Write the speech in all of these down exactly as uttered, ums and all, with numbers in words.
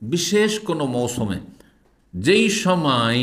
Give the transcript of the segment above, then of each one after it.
বিশেষ কোনো মৌসুমে যেই সময়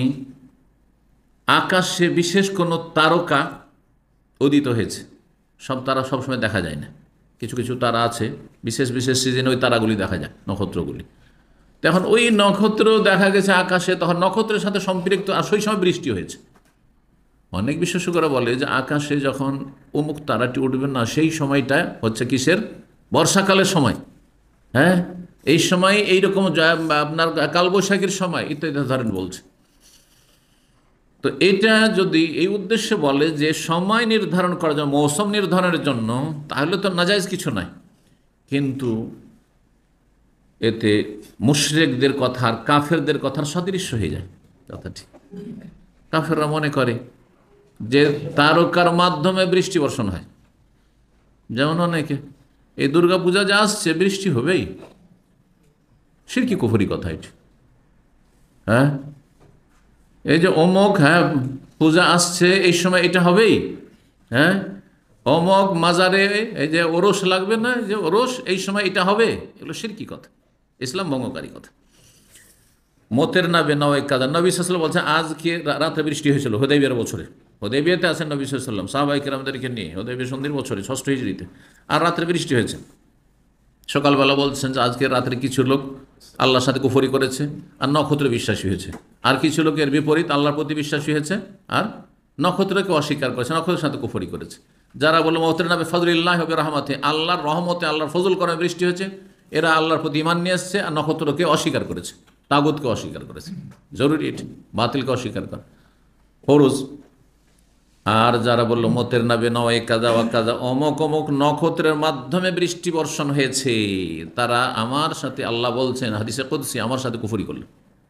আকাশে বিশেষ কোনো তারকা উদিত হয়েছে, সব তারা সবসময় দেখা যায় না, কিছু কিছু তারা আছে বিশেষ বিশেষ সিজনে ওই তারাগুলি দেখা যায়, নক্ষত্রগুলি। তখন ওই নক্ষত্র দেখা গেছে আকাশে, তখন নক্ষত্রের সাথে সম্পৃক্ত, আর সেই সময় বৃষ্টি হয়েছে। অনেক বিশেষজ্ঞরা বলে যে আকাশে যখন অমুক তারাটি উঠবে না, সেই সময়টা হচ্ছে কিসের? বর্ষাকালের সময়। হ্যাঁ, এই সময় এইরকম আপনার কালবৈশাখীর সময় ইত্যাদি ধরেন বলছে। তো এটা যদি এই উদ্দেশ্যে বলে যে সময় নির্ধারণ করার জন্য, মৌসুম নির্ধারণের জন্য, তাহলে তো নাজায়েজ কিছু নাই। কিন্তু এতে মুশরিকদের কথা আর কাফেরদের কথার সদৃশ্য হয়ে যায় কথাটি। কাফেররা মনে করে যে তারকার মাধ্যমে বৃষ্টি বর্ষণ হয়, যেমন অনেকে এই দুর্গা পূজা যা আসছে বৃষ্টি হবেই, শিরকি কুফরি কথা এটি। হ্যাঁ, এই যে অমুক, হ্যাঁ পূজা আসছে এই সময় এটা হবেই, হ্যাঁ অমুক মাজারে এই যে ওরস লাগবে না, যে ওরস এই সময় এটা হবে, এগুলো শিরকি কথা, ইসলাম ভঙ্গকারী কথা। মতের নাবে নয় কাজা। নবী সাল্লাল্লাহু আলাইহি ওয়াসাল্লাম বলছেন আজকে রাতে বৃষ্টি হয়েছিল হুদাইবিয়ার বছরে, হুদাইবিয়াতে আছেন নবী সাল্লাল্লাহু আলাইহি ওয়াসাল্লাম সাহাবায়ে কেরামদেরকে নিয়ে, হুদাইবিয়া সন্ধির বছরে ষষ্ঠ হিজরিতে, আর রাত্রে বৃষ্টি হয়েছে। সকালবেলা বলছেন যে আজকে রাত্রে কিছু লোক আল্লাহর সাথে কুফরি করেছে আর নক্ষত্রে বিশ্বাসী হয়েছে, আর কিছু লোকের বিপরীত আল্লাহর প্রতি বিশ্বাসী হয়েছে আর নক্ষত্রকে অস্বীকার করেছে, নক্ষত্রের সাথে কুফরি করেছে। যারা বলল মতের নামে ফজলিল্লাহ হবে রহমতে, আল্লাহর রহমতে আল্লাহর ফজল করে বৃষ্টি হয়েছে, এরা আল্লাহর প্রতি ঈমান নিয়ে এসছে আর নক্ষত্রকে অস্বীকার করেছে, তাগুতকে অস্বীকার করেছে। জরুরি এটি, বাতিলকে অস্বীকার করা ফরজ। আর যারা বলল মতের নাবে নয় কাজা ওয়া কাজা, অমক অমক নক্ষত্রের মাধ্যমে বৃষ্টি বর্ষণ হয়েছে, তারা আমার সাথে, আল্লাহ বলছেন হাদিসে কুদসি, আমার সাথে কুফরি করল।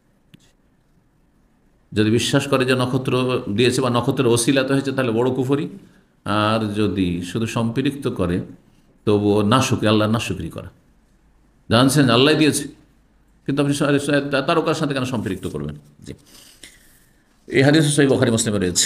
যদি বিশ্বাস করে যে নক্ষত্র দিয়েছে বা নক্ষত্রের ওসিলাতে হয়েছে, তাহলে বড় কুফরি। আর যদি শুধু সম্পৃক্ত করে, তবুও নাশুকরি, আল্লাহ নাশুকরি করা। জানছেন আল্লাহ দিয়েছে, কিন্তু আপনি তারকার সাথে কেন সম্পৃক্ত করবেন? জি, এই হাদিস সহিহ বুখারী মুসলিমে রয়েছে।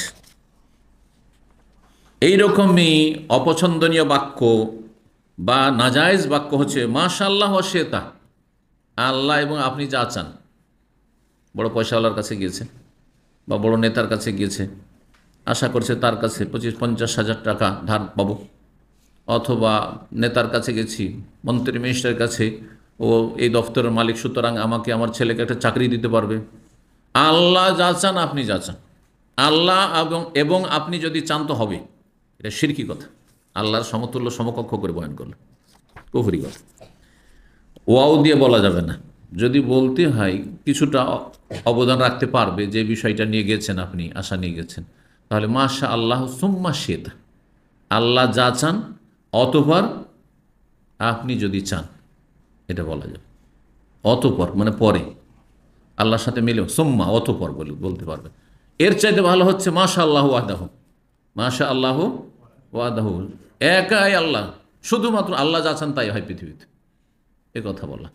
এইরকমই অপছন্দনীয় বাক্য বা নাজায়েজ বাক্য হচ্ছে মাশাআল্লাহ ওয়া শিতা, আল্লাহ এবং আপনি যা চান। বড় পয়সাওয়ালার কাছে গিয়েছে বা বড় নেতার কাছে গিয়েছে, আশা করছে তার কাছে পঁচিশ পঞ্চাশ হাজার টাকা ধার পাবো, অথবা নেতার কাছে গেছি, মন্ত্রী মিনিস্টারের কাছে, ও এই দফতরের মালিক, সুতরাং আমাকে আমার ছেলেকে একটা চাকরি দিতে পারবে। আল্লাহ যা চান আপনি যা চান, আল্লাহ এবং এবং আপনি যদি চান তো হবে, এটা শিরকি কথা। আল্লাহর সমতুল্য সমকক্ষ করে বয়ান করলো, কুফরি কথা। ওয়াও দিয়ে বলা যাবে না, যদি বলতে হয় কিছুটা অবদান রাখতে পারবে যে বিষয়টা নিয়ে গেছেন আপনি, আশা নিয়ে গেছেন, তাহলে মাশা আল্লাহ সুম্মা শিতা, আল্লাহ যা চান অতঃপর আপনি যদি চান, এটা বলা যাবে। অতঃপর মানে পরে, আল্লাহর সাথে মিলেও সুম্মা অতঃপর বলে বলতে পারবে। এর চাইতে ভালো হচ্ছে মাশা আল্লাহ ওয়াহদাহু, মাশা আল্লাহ ওয়াহদাহু, একাই আল্লাহ, শুধুমাত্র আল্লাহ যা চান তাই হয় পৃথিবীতে, এ কথা বলা।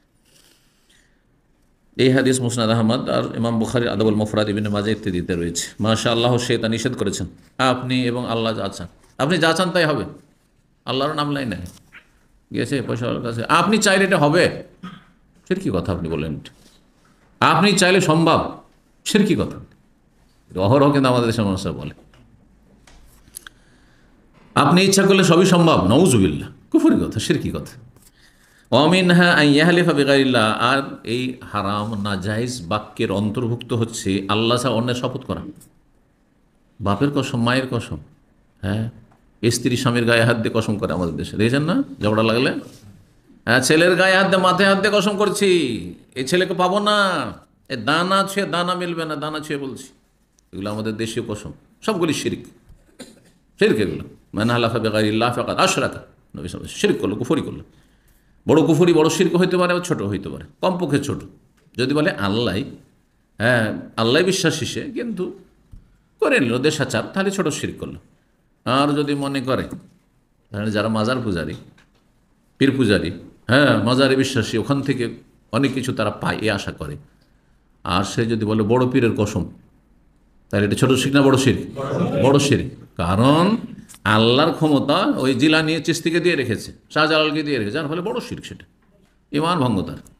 এই হাদিস মুসনাদ আহমদ আর ইমাম বুখারী আদবুল মুফরাদ ইবনে মাজাহ ইত্যাদিতে রয়েছে। মাশা আল্লাহ শিতা নিষেধ করেছেন, আপনি এবং আল্লাহ যা চান, আপনি যা চান তাই হবে। আল্লাহর নাম নাই না গিয়েছে পয়সার কাছে, আপনি চাইলে এটা হবে, শিরকি কথা আপনি বলেন। আপনি চাইলে সম্ভব, শিরকি কথা অহরহ কিন্তু আমাদের দেশের মানুষরা বলে। আপনি ইচ্ছা করলে সবই সম্ভব, নাউজুবিল্লাহ, কুফরি কথা, শিরকি কথা। ওয়ামিনহা আন ইয়াহলিফা বিগাইরিল্লাহ, আর এই হারাম নাজায়েজ বাক্যের অন্তর্ভুক্ত হচ্ছে আল্লাহ ছাড়া অন্যের শপথ করা। বাপের কসম, মায়ের কসম, হ্যাঁ স্ত্রী স্বামীর গায়ে হাত দিয়ে কসম করে আমাদের দেশে, দেখেছেন না ঝগড়া লাগলে? হ্যাঁ, ছেলের গায়ে হাত দিয়ে, মাথায় হাত দিয়ে কসম করছি এই ছেলেকে পাবো না, এ দানা ছুঁয়ে দানা মিলবে না, দানা ছুঁয়ে বলছি। এগুলো আমাদের দেশীয় কসম, সবগুলি শিরক, শিরক এগুলো। মান হালাফা বিগাইরিল্লাহ ফাকাদ আশরাকা, নবী সাল্লাল্লাহু আলাইহি ওয়াসাল্লাম শিরক করলো, কুফরি করলো। বড় কুফরি, বড় শিরক হইতে পারে, ছোট হইতে পারে, কমপক্ষে ছোট। যদি বলে আল্লাহ, হ্যাঁ আল্লাহ বিশ্বাসী সে, কিন্তু করে নিল দেশাচার, তাহলে ছোট শিরক করলো। আর যদি মনে করে যারা মাজার পূজারী, পীর পূজারী, হ্যাঁ মাজারে বিশ্বাসী, ওখান থেকে অনেক কিছু তারা পায় এ আশা করে, আর সে যদি বলে বড় পীরের কসম, তাহলে এটা ছোট শিরক না বড় শিরক? বড় শিরক। কারণ আল্লাহর ক্ষমতা ওই জিলানী চিশতিকে দিয়ে রেখেছে, শাহজালালকে দিয়ে রেখেছে, যার ফলে বড় শিরক, সেটা ঈমান ভঙ্গ তার।